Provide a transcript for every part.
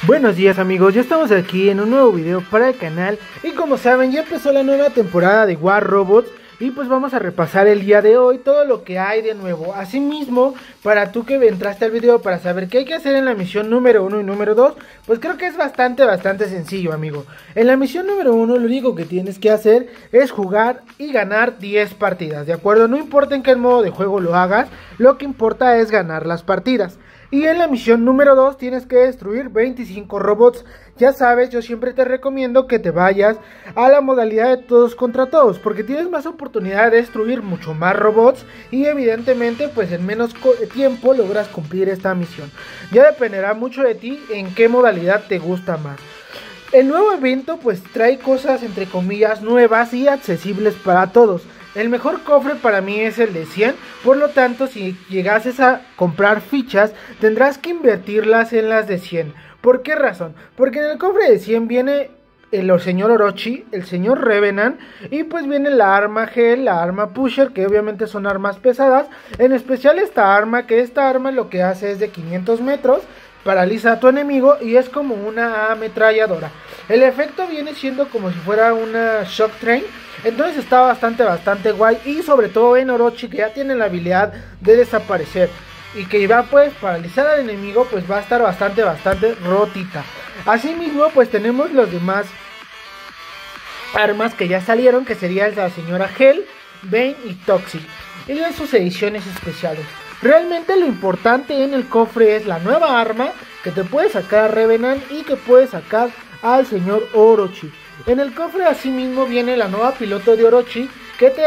Buenos días amigos, ya estamos aquí en un nuevo video para el canal. Y como saben, ya empezó la nueva temporada de War Robots. Y pues vamos a repasar el día de hoy todo lo que hay de nuevo. Asimismo, para tú que entraste al video para saber qué hay que hacer en la misión número 1 y número 2, pues creo que es bastante sencillo, amigo. En la misión número 1 lo único que tienes que hacer es jugar y ganar 10 partidas, ¿de acuerdo? No importa en qué modo de juego lo hagas, lo que importa es ganar las partidas. Y en la misión número 2 tienes que destruir 25 robots. Ya sabes, yo siempre te recomiendo que te vayas a la modalidad de todos contra todos, porque tienes más oportunidad de destruir mucho más robots y evidentemente pues en menos tiempo logras cumplir esta misión. Ya dependerá mucho de ti en qué modalidad te gusta más. El nuevo evento pues trae cosas entre comillas nuevas y accesibles para todos. El mejor cofre para mí es el de 100, por lo tanto si llegases a comprar fichas tendrás que invertirlas en las de 100. ¿Por qué razón? Porque en el cofre de 100 viene el señor Orochi, el señor Revenant y pues viene la arma Gel, la arma Pusher, que obviamente son armas pesadas. En especial esta arma lo que hace es de 500 metros, paraliza a tu enemigo y es como una ametralladora. El efecto viene siendo como si fuera una Shock Train. Entonces está bastante guay. Y sobre todo en Orochi, que ya tiene la habilidad de desaparecer y que va pues paralizar al enemigo, pues va a estar bastante rotita. Asimismo pues tenemos los demás armas que ya salieron, que sería la señora Hell, Bane y Toxic, y de sus ediciones especiales. Realmente lo importante en el cofre es la nueva arma que te puede sacar a Revenant y que puede sacar al señor Orochi. En el cofre asimismo viene la nueva piloto de Orochi, que te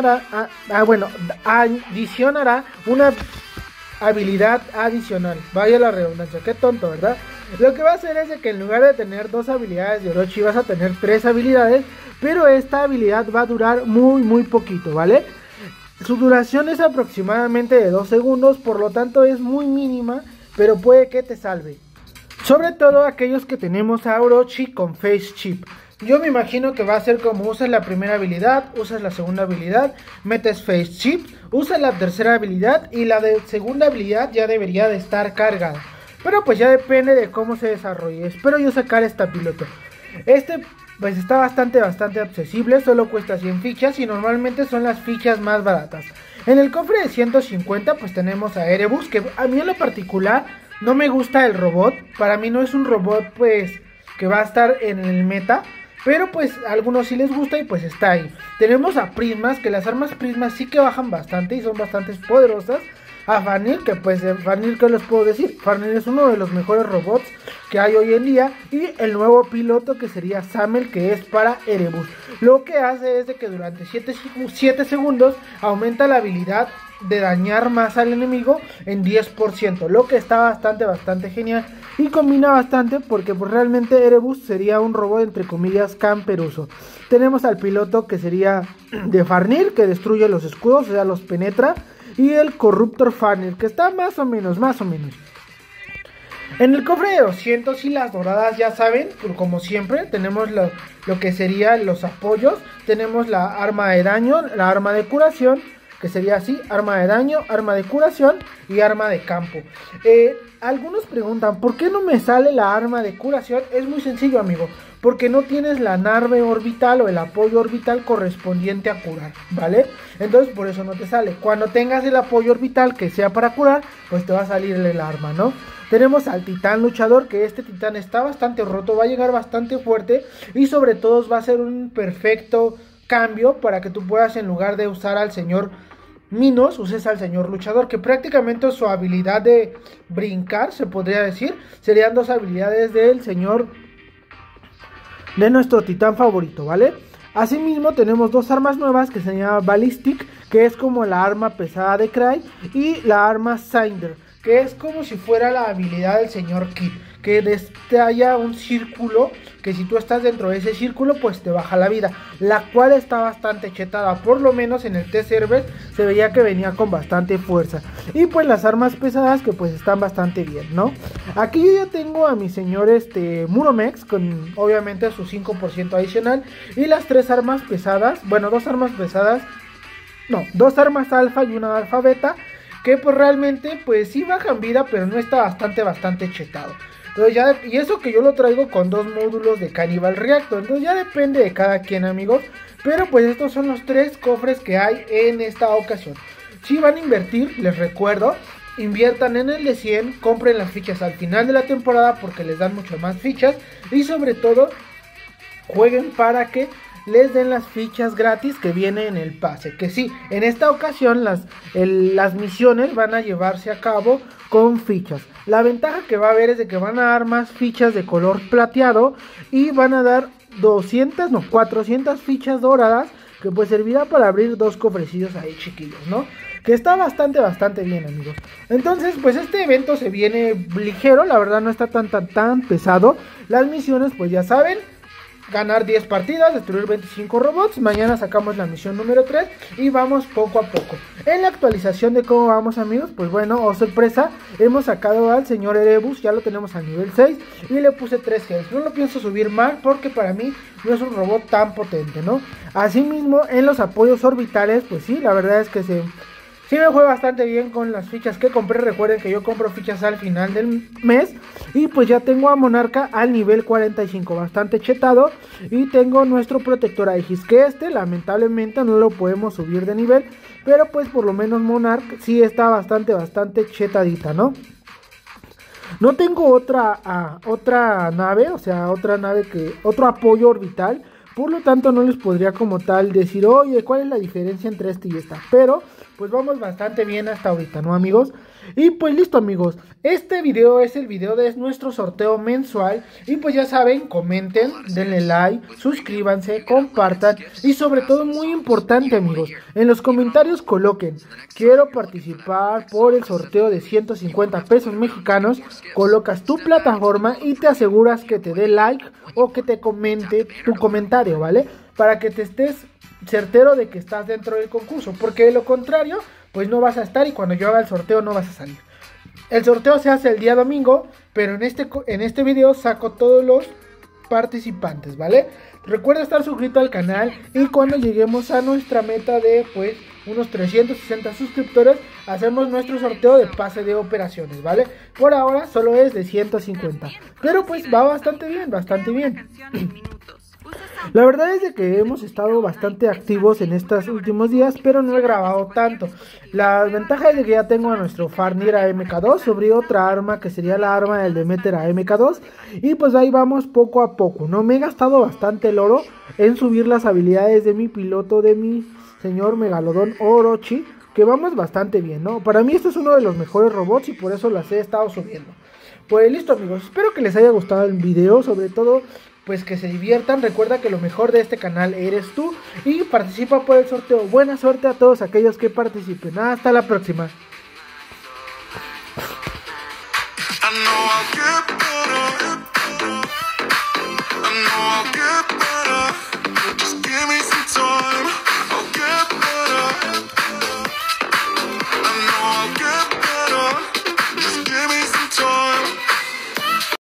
adicionará una habilidad adicional. Vaya la redundancia, qué tonto, ¿verdad? Lo que va a hacer es de que en lugar de tener 2 habilidades de Orochi vas a tener 3 habilidades, pero esta habilidad va a durar muy poquito, ¿vale? Su duración es aproximadamente de 2 segundos, por lo tanto es muy mínima, pero puede que te salve. Sobre todo aquellos que tenemos a Orochi con Face Chip. Yo me imagino que va a ser como usas la primera habilidad, usas la segunda habilidad, metes Face Chip, usas la tercera habilidad y la de segunda habilidad ya debería de estar cargada. Pero pues ya depende de cómo se desarrolle. Espero yo sacar esta piloto. Pues está bastante accesible, solo cuesta 100 fichas y normalmente son las fichas más baratas. En el cofre de 150 pues tenemos a Erebus, que a mí en lo particular no me gusta el robot. Para mí no es un robot pues que va a estar en el meta, pero pues a algunos sí les gusta y pues está ahí. Tenemos a Prismas, que las armas Prismas sí que bajan bastante y son bastante poderosas. A Farnir, que pues de Farnir, ¿qué les puedo decir? Farnir es uno de los mejores robots que hay hoy en día. Y el nuevo piloto que sería Samel, que es para Erebus. Lo que hace es de que durante 7 segundos aumenta la habilidad de dañar más al enemigo en 10%, lo que está bastante genial y combina bastante porque pues realmente Erebus sería un robot entre comillas camperuso. Tenemos al piloto que sería de Farnir, que destruye los escudos, o sea los penetra, y el Corruptor Farnir, que está más o menos. En el cofre de 200 y las doradas, ya saben, como siempre, tenemos lo que serían los apoyos. Tenemos la arma de daño, la arma de curación, que sería así: arma de daño, arma de curación y arma de campo. Algunos preguntan, ¿por qué no me sale la arma de curación? Es muy sencillo, amigo, porque no tienes la nave orbital o el apoyo orbital correspondiente a curar, ¿vale? Entonces por eso no te sale. Cuando tengas el apoyo orbital que sea para curar, pues te va a salir el arma, ¿no? Tenemos al titán luchador, que este titán está bastante roto, va a llegar bastante fuerte y sobre todo va a ser un perfecto cambio para que tú puedas, en lugar de usar al señor Minos, uses al señor luchador, que prácticamente su habilidad de brincar, se podría decir, serían 2 habilidades del señor, de nuestro titán favorito, ¿vale? Asimismo tenemos 2 armas nuevas que se llama Ballistic, que es como la arma pesada de Cry, y la arma Cinder, que es como si fuera la habilidad del señor Kid, que destalla un círculo, que si tú estás dentro de ese círculo pues te baja la vida, la cual está bastante chetada. Por lo menos en el test server se veía que venía con bastante fuerza. Y pues las armas pesadas, que pues están bastante bien, ¿no? Aquí yo ya tengo a mi señor Muromex, con obviamente su 5% adicional, y las 3 armas pesadas, bueno, 2 armas pesadas, no, 2 armas alfa y una alfa beta, que pues realmente pues sí bajan vida, pero no está bastante chetado. Entonces ya, y eso que yo lo traigo con 2 módulos de Cannibal Reactor. Entonces ya depende de cada quien, amigos. Pero pues estos son los 3 cofres que hay en esta ocasión. Si van a invertir, les recuerdo, inviertan en el de 100, compren las fichas al final de la temporada porque les dan mucho más fichas. Y sobre todo, jueguen para que les den las fichas gratis que vienen en el pase. Que sí, en esta ocasión las misiones van a llevarse a cabo con fichas. La ventaja que va a haber es de que van a dar más fichas de color plateado y van a dar 400 fichas doradas, que pues servirá para abrir 2 cofrecillos ahí chiquillos, ¿no? Que está bastante bien, amigos. Entonces pues este evento se viene ligero, la verdad no está tan pesado. Las misiones pues ya saben: ganar 10 partidas, destruir 25 robots. Mañana sacamos la misión número 3 y vamos poco a poco. En la actualización de cómo vamos, amigos, pues bueno, oh sorpresa, hemos sacado al señor Erebus, ya lo tenemos al nivel 6 y le puse 3 Gs. No lo pienso subir más porque para mí no es un robot tan potente, ¿no? Asimismo, en los apoyos orbitales, pues sí, la verdad es que sí me fue bastante bien con las fichas que compré. Recuerden que yo compro fichas al final del mes. Y pues ya tengo a Monarca al nivel 45, bastante chetado. Y tengo nuestro protector Aegis, que lamentablemente no lo podemos subir de nivel. Pero pues por lo menos Monarca sí está bastante chetadita, ¿no? No tengo otra nave, o sea, otro apoyo orbital. Por lo tanto no les podría como tal decir, oye, ¿cuál es la diferencia entre este y esta? Pero pues vamos bastante bien hasta ahorita, ¿no, amigos? Y pues listo, amigos, este video es el video de nuestro sorteo mensual. Y pues ya saben, comenten, denle like, suscríbanse, compartan. Y sobre todo, muy importante, amigos, en los comentarios coloquen: quiero participar por el sorteo de 150 pesos mexicanos. Colocas tu plataforma y te aseguras que te dé like o que te comente tu comentario, ¿vale? Para que te estés certero de que estás dentro del concurso, porque de lo contrario pues no vas a estar y cuando yo haga el sorteo no vas a salir. El sorteo se hace el día domingo, pero en este video saco todos los participantes, ¿vale? Recuerda estar suscrito al canal y cuando lleguemos a nuestra meta de pues unos 360 suscriptores, hacemos nuestro sorteo de pase de operaciones, ¿vale? Por ahora solo es de 150, pero pues va bastante bien. La verdad es de que hemos estado bastante activos en estos últimos días, pero no he grabado tanto. La ventaja es de que ya tengo a nuestro Farnir AMK2 sobre otra arma que sería la arma del Demeter AMK2. Y pues ahí vamos poco a poco, ¿no? Me he gastado bastante el oro en subir las habilidades de mi piloto, de mi señor Megalodon Orochi, que vamos bastante bien, ¿no? Para mí este es uno de los mejores robots y por eso las he estado subiendo. Pues listo, amigos, espero que les haya gustado el video, sobre todo pues que se diviertan. Recuerda que lo mejor de este canal eres tú y participa por el sorteo. Buena suerte a todos aquellos que participen. Hasta la próxima. I know I'll get better.